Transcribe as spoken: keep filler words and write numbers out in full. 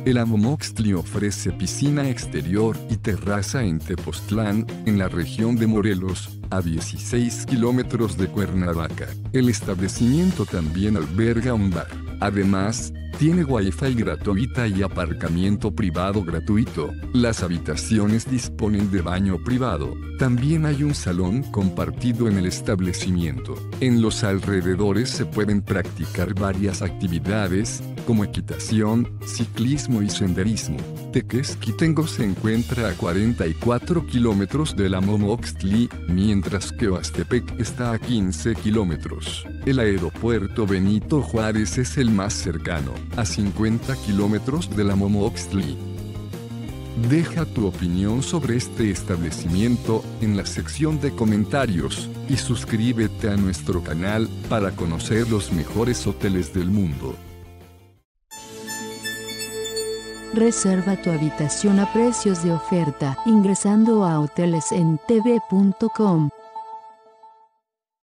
El Amomoxtli ofrece piscina exterior y terraza en Tepoztlán, en la región de Morelos, a dieciséis kilómetros de Cuernavaca. El establecimiento también alberga un bar. Además, tiene wifi gratuita y aparcamiento privado gratuito. Las habitaciones disponen de baño privado. También hay un salón compartido en el establecimiento. En los alrededores se pueden practicar varias actividades, como equitación, ciclismo y senderismo. Tequesquitengo se encuentra a cuarenta y cuatro kilómetros del Amomoxtli, mientras que Oastepec está a quince kilómetros. El aeropuerto Benito Juárez es el más cercano, a cincuenta kilómetros del Amomoxtli. Deja tu opinión sobre este establecimiento en la sección de comentarios, y suscríbete a nuestro canal para conocer los mejores hoteles del mundo. Reserva tu habitación a precios de oferta ingresando a hoteles en t v punto com.